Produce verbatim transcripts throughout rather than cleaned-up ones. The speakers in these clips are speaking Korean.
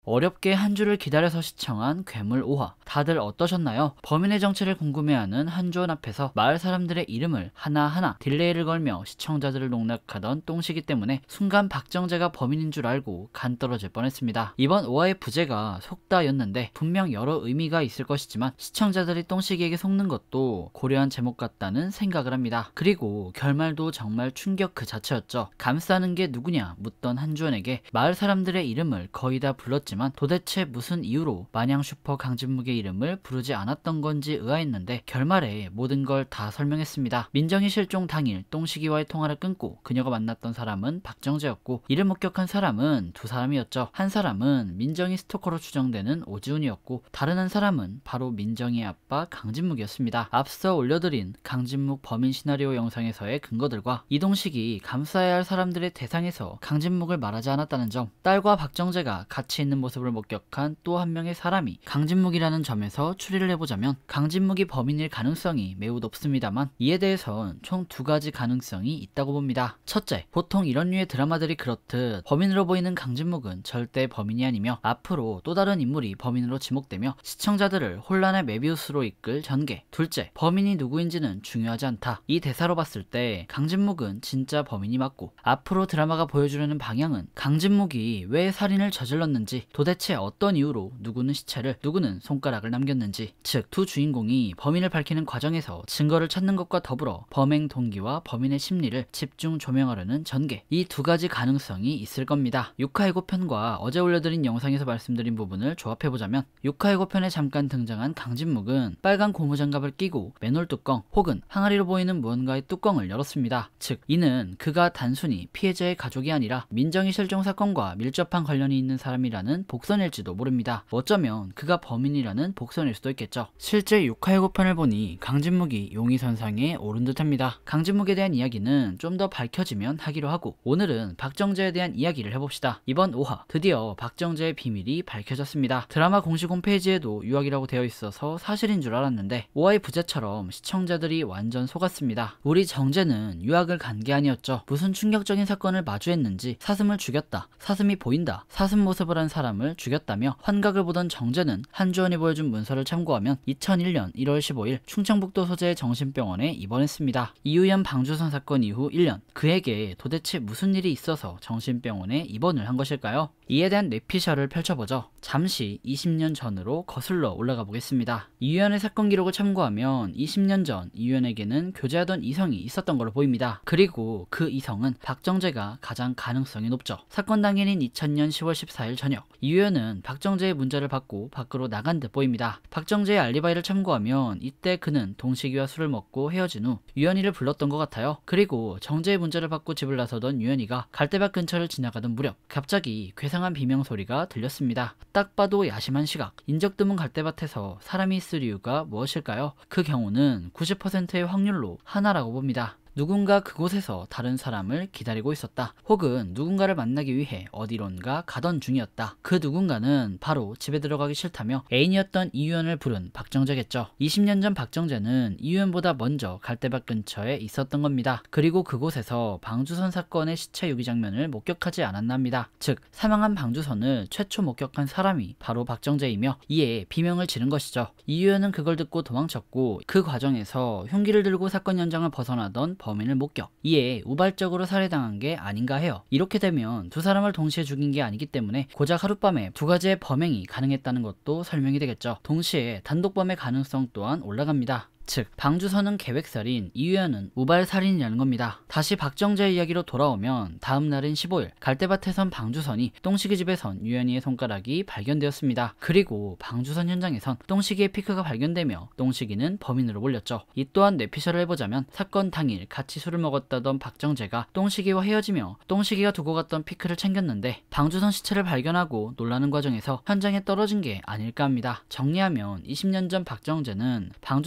어렵게 한 주를 기다려서 시청한 괴물 오 화. 다들 어떠셨나요? 범인의 정체를 궁금해하는 한조원 앞에서 마을 사람들의 이름을 하나하나 딜레이를 걸며 시청자들을 농락하던 똥시기 때문에 순간 박정재가 범인인 줄 알고 간 떨어질 뻔했습니다. 이번 오 화의 부제가 속다였는데 분명 여러 의미가 있을 것이지만 시청자들이 똥시기에게 속는 것도 고려한 제목 같다는 생각을 합니다. 그리고 결말도 정말 충격 그 자체였죠. 감싸는 게 누구냐 묻던 한조원에게 마을 사람들의 이름을 거의 다 불렀지만 도대체 무슨 이유로 마냥 슈퍼 강진묵의 이름을 부르지 않았던 건지 의아했는데 결말에 모든 걸 다 설명했습니다. 민정이 실종 당일 똥시기와의 통화를 끊고 그녀가 만났던 사람은 박정재였고 이를 목격한 사람은 두 사람이었죠. 한 사람은 민정이 스토커로 추정되는 오지훈이었고 다른 한 사람은 바로 민정이의 아빠 강진묵이었습니다. 앞서 올려드린 강진묵 범인 시나리오 영상에서의 근거들과 이동식이 감싸야 할 사람들의 대상에서 강진묵을 말하지 않았다는 점, 딸과 박정재가 같이 있는 모습을 목격한 또 한 명의 사람이 강진묵이라는 점에서 추리를 해보자면 강진묵이 범인일 가능성이 매우 높습니다만 이에 대해선 총 두 가지 가능성이 있다고 봅니다. 첫째, 보통 이런 류의 드라마들이 그렇듯 범인으로 보이는 강진묵은 절대 범인이 아니며 앞으로 또 다른 인물이 범인으로 지목되며 시청자들을 혼란의 메비우스로 이끌 전개. 둘째, 범인이 누구인지는 중요하지 않다. 이 대사로 봤을 때 강진묵은 진짜 범인이 맞고 앞으로 드라마가 보여주려는 방향은 강진묵이 왜 살인을 저질렀는지, 도대체 어떤 이유로 누구는 시체를 누구는 손가락을 남겼는지, 즉 두 주인공이 범인을 밝히는 과정에서 증거를 찾는 것과 더불어 범행 동기와 범인의 심리를 집중 조명하려는 전개. 이 두 가지 가능성이 있을 겁니다. 육 화 예고편과 어제 올려드린 영상에서 말씀드린 부분을 조합해보자면 육 화 예고편에 잠깐 등장한 강진묵은 빨간 고무장갑을 끼고 맨홀 뚜껑 혹은 항아리로 보이는 무언가의 뚜껑을 열었습니다. 즉 이는 그가 단순히 피해자의 가족이 아니라 민정이 실종 사건과 밀접한 관련이 있는 사람이라는 복선일지도 모릅니다. 어쩌면 그가 범인이라는 복선일 수도 있겠죠. 실제 육 화 예고편을 보니 강진묵이 용의선상에 오른 듯합니다. 강진묵에 대한 이야기는 좀 더 밝혀지면 하기로 하고 오늘은 박정재에 대한 이야기를 해봅시다. 이번 오 화 드디어 박정재의 비밀이 밝혀졌습니다. 드라마 공식 홈페이지에도 유학이라고 되어 있어서 사실인 줄 알았는데 오 화의 부제처럼 시청자들이 완전 속았습니다. 우리 정재는 유학을 간 게 아니었죠. 무슨 충격적인 사건을 마주했는지 사슴을 죽였다, 사슴이 보인다, 사슴 모습을 한 사람을 죽였다며 환각을 보던 정재는 한조원이 보여준 문서를 참고하면 이천일 년 일월 십오일 충청북도 소재의 정신병원에 입원했습니다. 이유연 방주선 사건 이후 일 년, 그에게 도대체 무슨 일이 있어서 정신병원에 입원을 한 것일까요? 이에 대한 뇌피셜을 펼쳐보죠. 잠시 이십 년 전으로 거슬러 올라가 보겠습니다. 이유연의 사건 기록을 참고하면 이십 년 전 이유연에게는 교제하던 이성이 있었던 걸로 보입니다. 그리고 그 이성은 박정재가 가장 가능성이 높죠. 사건 당일인 이천 년 시월 십사일 저녁, 이유연은 박정재의 문자를 받고 밖으로 나간 듯 보입니다. 박정재의 알리바이를 참고하면 이때 그는 동식이와 술을 먹고 헤어진 후 유연이를 불렀던 것 같아요. 그리고 정재의 문자를 받고 집을 나서던 유연이가 갈대밭 근처를 지나가던 무렵 갑자기 괴상한 비명 소리가 들렸습니다. 딱 봐도 야심한 시각, 인적 드문 갈대밭에서 사람이 있을 이유가 무엇일까요? 그 경우는 구십 퍼센트의 확률로 하나라고 봅니다. 누군가 그곳에서 다른 사람을 기다리고 있었다. 혹은 누군가를 만나기 위해 어디론가 가던 중이었다. 그 누군가는 바로 집에 들어가기 싫다며 애인이었던 이유연을 부른 박정재겠죠. 이십 년 전 박정재는 이유연보다 먼저 갈대밭 근처에 있었던 겁니다. 그리고 그곳에서 방주선 사건의 시체 유기 장면을 목격하지 않았나 합니다. 즉 사망한 방주선을 최초 목격한 사람이 바로 박정재이며 이에 비명을 지른 것이죠. 이유연은 그걸 듣고 도망쳤고 그 과정에서 흉기를 들고 사건 현장을 벗어나던 범인을 목격, 이에 우발적으로 살해당한 게 아닌가 해요. 이렇게 되면 두 사람을 동시에 죽인 게 아니기 때문에 고작 하룻밤에 두 가지의 범행이 가능했다는 것도 설명이 되겠죠. 동시에 단독범의 가능성 또한 올라갑니다. 즉 방주선은 계획살인, 이유연은 우발살인이라는 겁니다. 다시 박정재의 이야기로 돌아오면 다음 날인 십오일 갈대밭에선 방주선이 똥시기 집에선 유연이의 손가락이 발견되었습니다. 그리고 방주선 현장에선 똥시기의 피크가 발견되며 똥시기는 범인으로 몰렸죠. 이 또한 뇌피셜을 해보자면 사건 당일 같이 술을 먹었다던 박정재가 똥시기와 헤어지며 똥시기가 두고 갔던 피크를 챙겼는데 방주선 시체를 발견하고 놀라는 과정에서 현장에 떨어진 게 아닐까 합니다. 정리하면 이십 년 전 박정재는 방주선 시체를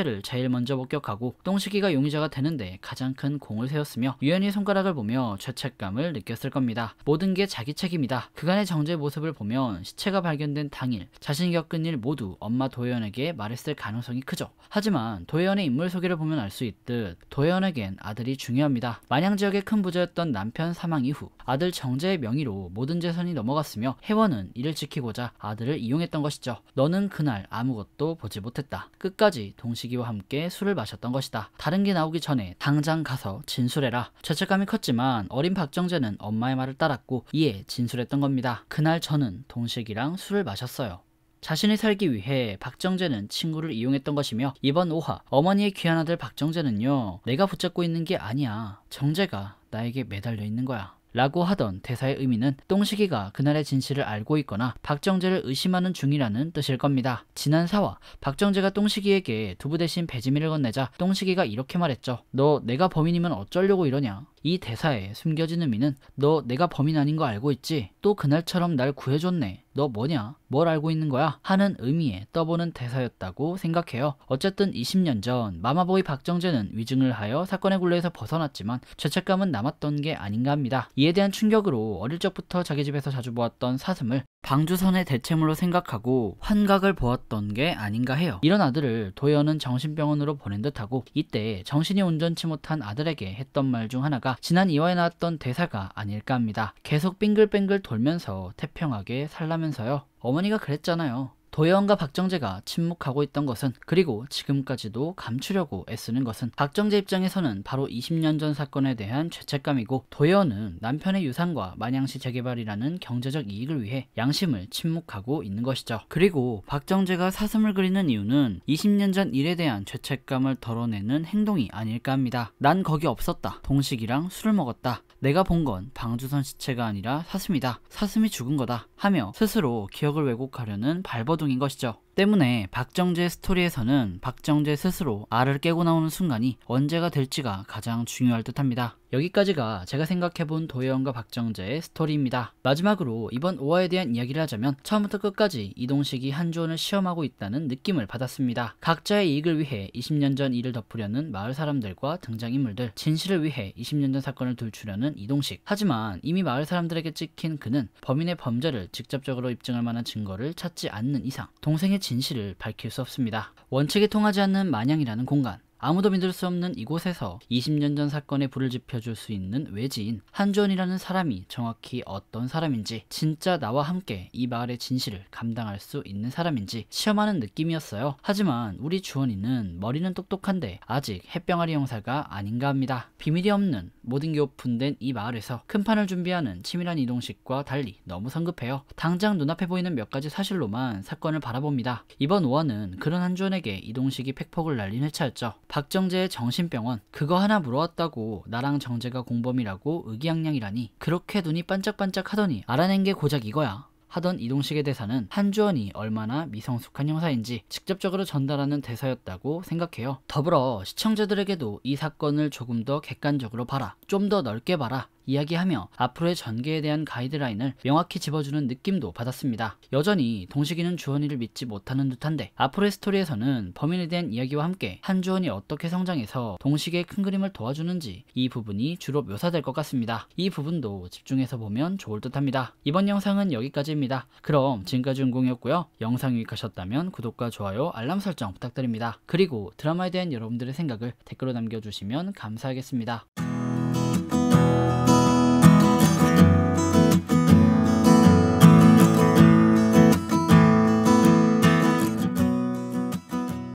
실체를 제일 먼저 목격하고 똥식이가 용의자가 되는데 가장 큰 공을 세웠으며 유연이의 손가락을 보며 죄책감을 느꼈을 겁니다. 모든 게 자기 책임이다. 그간의 정제의 모습을 보면 시체가 발견된 당일 자신이 겪은 일 모두 엄마 도혜연에게 말했을 가능성이 크죠. 하지만 도혜연의 인물 소개를 보면 알 수 있듯 도혜연에겐 아들이 중요합니다. 만양 지역의 큰 부자였던 남편 사망 이후 아들 정재의 명의로 모든 재산이 넘어갔으며 혜원은 이를 지키고자 아들을 이용했던 것이죠. 너는 그날 아무것도 보지 못했다. 끝까지 동식이와 함께 술을 마셨던 것이다. 다른 게 나오기 전에 당장 가서 진술해라. 죄책감이 컸지만 어린 박정재는 엄마의 말을 따랐고 이에 진술했던 겁니다. 그날 저는 동식이랑 술을 마셨어요. 자신이 살기 위해 박정재는 친구를 이용했던 것이며 이번 오화 어머니의 귀한 아들 박정재는요 내가 붙잡고 있는 게 아니야. 정재가 나에게 매달려 있는 거야. 라고 하던 대사의 의미는 똥식이가 그날의 진실을 알고 있거나 박정재를 의심하는 중이라는 뜻일 겁니다. 지난 사화 박정재가 똥식이에게 두부 대신 배지미를 건네자 똥식이가 이렇게 말했죠. 너 내가 범인이면 어쩌려고 이러냐. 이 대사에 숨겨진 의미는 너 내가 범인 아닌 거 알고 있지? 또 그날처럼 날 구해줬네. 너 뭐냐? 뭘 알고 있는 거야? 하는 의미에 떠보는 대사였다고 생각해요. 어쨌든 이십 년 전 마마보이 박정재는 위증을 하여 사건의 굴레에서 벗어났지만 죄책감은 남았던 게 아닌가 합니다. 이에 대한 충격으로 어릴 적부터 자기 집에서 자주 보았던 사슴을 방주선의 대체물로 생각하고 환각을 보았던 게 아닌가 해요. 이런 아들을 도연은 정신병원으로 보낸 듯하고 이때 정신이 온전치 못한 아들에게 했던 말 중 하나가 지난 이 화에 나왔던 대사가 아닐까 합니다. 계속 빙글빙글 돌면서 태평하게 살라면서요. 어머니가 그랬잖아요. 도혜원과 박정재가 침묵하고 있던 것은 그리고 지금까지도 감추려고 애쓰는 것은 박정재 입장에서는 바로 이십 년 전 사건에 대한 죄책감이고 도혜원은 남편의 유산과 만양시 재개발이라는 경제적 이익을 위해 양심을 침묵하고 있는 것이죠. 그리고 박정재가 사슴을 그리는 이유는 이십 년 전 일에 대한 죄책감을 덜어내는 행동이 아닐까 합니다. 난 거기 없었다. 동식이랑 술을 먹었다. 내가 본 건 방주선 시체가 아니라 사슴이다. 사슴이 죽은 거다. 하며 스스로 기억을 왜곡하려는 발버둥인 것이죠. 때문에 박정재 스토리에서는 박정재 스스로 알을 깨고 나오는 순간이 언제가 될지가 가장 중요할 듯합니다. 여기까지가 제가 생각해본 도혜원과 박정재의 스토리입니다. 마지막으로 이번 오 화에 대한 이야기를 하자면 처음부터 끝까지 이동식이 한주원을 시험하고 있다는 느낌을 받았습니다. 각자의 이익을 위해 이십 년 전 일을 덮으려는 마을 사람들과 등장인물들, 진실을 위해 이십 년 전 사건을 들추려는 이동식. 하지만 이미 마을 사람들에게 찍힌 그는 범인의 범죄를 직접적으로 입증할 만한 증거를 찾지 않는 이상 동생의 진실을 밝힐 수 없습니다. 원칙이 통하지 않는 만양이라는 공간, 아무도 믿을 수 없는 이곳에서 이십 년 전 사건에 불을 지펴줄 수 있는 외지인 한주원이라는 사람이 정확히 어떤 사람인지, 진짜 나와 함께 이 마을의 진실을 감당할 수 있는 사람인지 시험하는 느낌이었어요. 하지만 우리 주원이는 머리는 똑똑한데 아직 햇병아리 형사가 아닌가 합니다. 비밀이 없는 모든 게 오픈된 이 마을에서 큰 판을 준비하는 치밀한 이동식과 달리 너무 성급해요. 당장 눈앞에 보이는 몇 가지 사실로만 사건을 바라봅니다. 이번 오 화는 그런 한주원에게 이동식이 팩폭을 날린 회차였죠. 박정재의 정신병원, 그거 하나 물어왔다고 나랑 정재가 공범이라고 의기양양이라니, 그렇게 눈이 반짝반짝 하더니 알아낸 게 고작 이거야 하던 이동식의 대사는 한주원이 얼마나 미성숙한 형사인지 직접적으로 전달하는 대사였다고 생각해요. 더불어 시청자들에게도 이 사건을 조금 더 객관적으로 봐라, 좀 더 넓게 봐라 이야기하며 앞으로의 전개에 대한 가이드라인을 명확히 집어주는 느낌도 받았습니다. 여전히 동식이는 주원이를 믿지 못하는 듯한데 앞으로의 스토리에서는 범인에 대한 이야기와 함께 한주원이 어떻게 성장해서 동식이의 큰 그림을 도와주는지 이 부분이 주로 묘사될 것 같습니다. 이 부분도 집중해서 보면 좋을 듯합니다. 이번 영상은 여기까지입니다. 그럼 지금까지 은공이었고요. 영상 유익하셨다면 구독과 좋아요, 알람 설정 부탁드립니다. 그리고 드라마에 대한 여러분들의 생각을 댓글로 남겨주시면 감사하겠습니다.